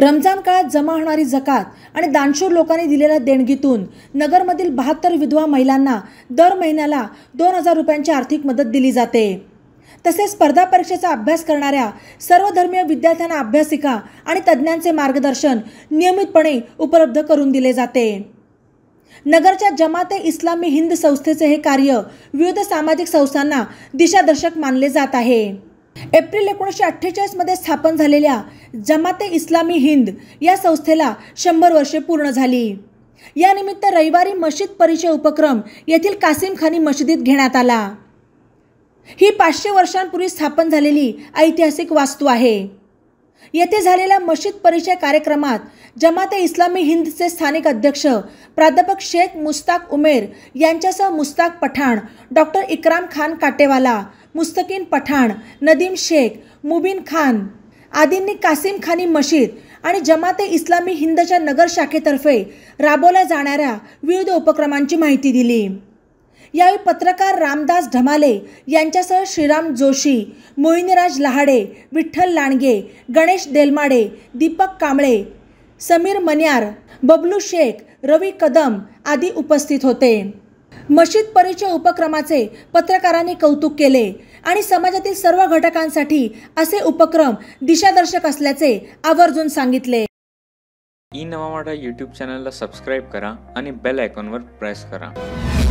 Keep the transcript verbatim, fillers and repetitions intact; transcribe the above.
रमजान काळात जमा होणारी जकात आणि दानशूर लोकांनी दिलेल्या देणगीतून नगरमधील बहात्तर विधवा महिलांना दर महिन्याला दोन हजार रुपयांची आर्थिक मदत दिली जाते। तसेच स्पर्धा परीक्षेचा अभ्यास करणाऱ्या सर्व धर्मीय विद्यार्थ्यांना अभ्यासिका आणि तज्ञांचे मार्गदर्शन नियमितपणे उपलब्ध करून दिले जाते। नगरच्या जमाते इस्लामी हिंद संस्थेचे हे कार्य विविध सामाजिक संस्थांना दिशादर्शक मानले जात आहे। एप्रिल एकोणीसशे अठ्ठेचाळीस मध्ये स्थापन झालेल्या जमाते इस्लामी हिंद या संस्थेला शंभर वर्षे पूर्ण झाली। या निमित्त रविवारी मशीद परिचय उपक्रम येथील कासिम खानी मशिदीत घेण्यात आला। ही पाचशे वर्षांपूर्वी स्थापन झालेली ऐतिहासिक वास्तू आहे। येथे झालेल्या मशीद परिचय कार्यक्रमात जमाते इस्लामी हिंदचे स्थानिक अध्यक्ष प्राध्यापक शेख मुस्ताक उमेर यांच्यासह मुस्ताक पठाण, डॉक्टर इकराम खान काटेवाला, मुस्तकीन पठाण, नदीम शेख, मुबीन खान आदींनी कासिम खानी मशीद आणि जमाते इस्लामी हिंदच्या नगर शाखेतर्फे राबवल्या जाणाऱ्या विविध उपक्रमांची माहिती दिली। यावेळी पत्रकार रामदास ढमाले यांच्यासह श्रीराम जोशी, मोहिनीराज लहाडे, विठ्ठल लांडगे, गणेश देलमाडे, दीपक कांबळे, समीर मन्यार, बबलू शेख, रवी कदम आदी उपस्थित होते। मशीद परिचय उपक्रमाचे पत्रकारांनी कौतुक केले आणि समाजातील सर्व घटकांसाठी असे उपक्रम दिशादर्शक असल्याचे आवर्जून सांगितले। ई नवा मराठा यूट्यूब चॅनलला सबस्क्राइब करा आणि बेल आयकॉनवर प्रेस करा।